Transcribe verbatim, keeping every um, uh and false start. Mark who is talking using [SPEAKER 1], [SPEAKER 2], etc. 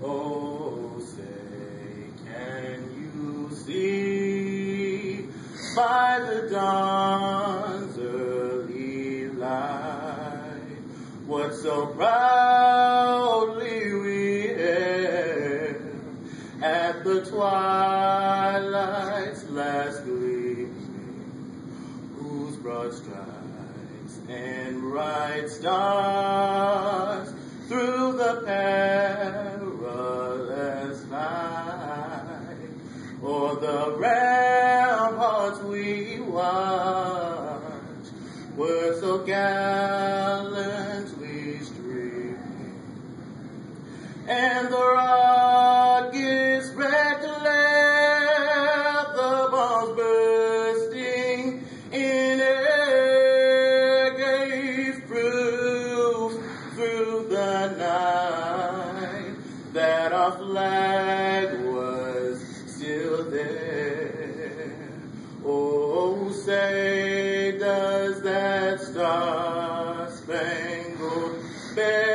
[SPEAKER 1] Oh, say, can you see by the dawn's early light what so proudly we hailed at the twilight's last gleaming, whose broad stripes and bright stars through the perilous fight o'er the ramparts we watched were so gallantly streaming, and the rocket's red glare, the bombs bursting in air, gave proof through the night that our flag was still there. Oh, say, does that star-spangled banner